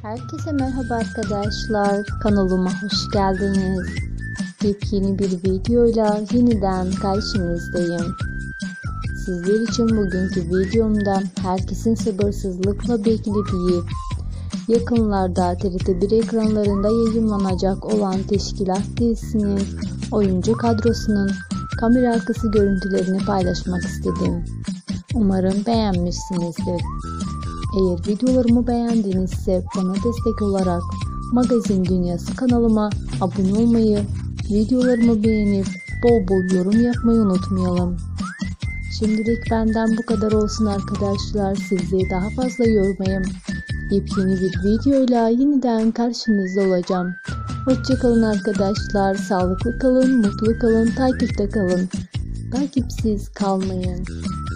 Herkese merhaba arkadaşlar. Kanalıma hoş geldiniz. Yepyeni bir videoyla yeniden karşınızdayım. Sizler için bugünkü videomda herkesin sabırsızlıkla beklediği, yakınlarda TRT1 ekranlarında yayınlanacak olan Teşkilat dizisinin oyuncu kadrosunun kamera arkası görüntülerini paylaşmak istedim. Umarım beğenmişsinizdir. Eğer videolarımı beğendinizse bana destek olarak Magazin Dünyası kanalıma abone olmayı, videolarımı beğenip bol bol yorum yapmayı unutmayalım. Şimdilik benden bu kadar olsun arkadaşlar. Sizi daha fazla yormayayım. Yepyeni bir videoyla yeniden karşınızda olacağım. Hoşça kalın arkadaşlar. Sağlıklı kalın, mutlu kalın, takipte kalın. Takipsiz kalmayın.